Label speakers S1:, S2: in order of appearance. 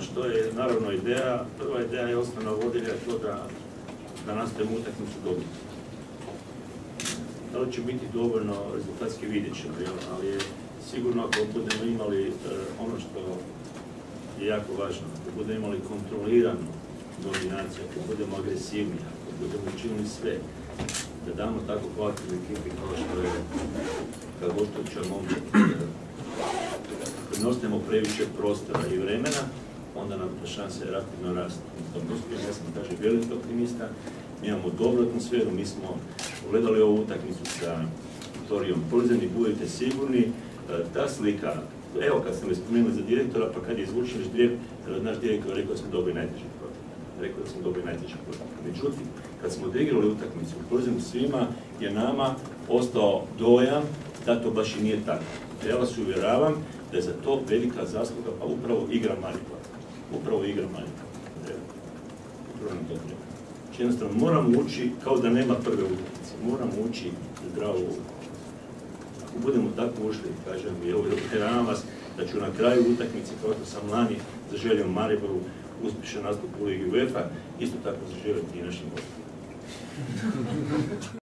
S1: što je naravno ideja, prva ideja je osnovna vodilja je to da nastavimo utakmicu dobiti. Da li će biti dovoljno rezultatski vidjet ćemo, ali je sigurno ako budemo imali ono što je jako važno, ako budemo imali kontroliranu dominaciju, ako budemo agresivni, ako budemo učinili sve, da damo tako kvalitetnu ekipi kao što je Gostuća Momčad, ako ne ostavimo previše prostora i vremena, onda nam šanse rapidno rastu. Ja sam, kažem, veliki optimista, mi imamo dobru atmosferu, mi smo gledali ovu utakmicu sa Viktorijom Plzeň, budite sigurni, ta slika, evo kad sam me spomenuli za direktora, pa kad je izvučen naš direktor rekao da smo dobili najteži protiv. Rekao da smo dobili najteži protiv. Međutim, kad smo odigrali utakmicu u Plzeňu, svima je nama ostao dojam da to baš i nije tako. Ja vas uvjeravam da je za to velika zasluga, pa upravo igra Maribora. Upravo igra Maribora. Upravo nam to treba. Jednostavno moramo ući kao da nema prve utakmice. Moramo ući zdravo. Ako budemo tako ušli, kažem, i uvjeravam vas da ću na kraju utakmice, kao što sam lani zaželio Mariboru uspješan nastup u Ligi UEFA, isto tako zaželiti i našim gostima.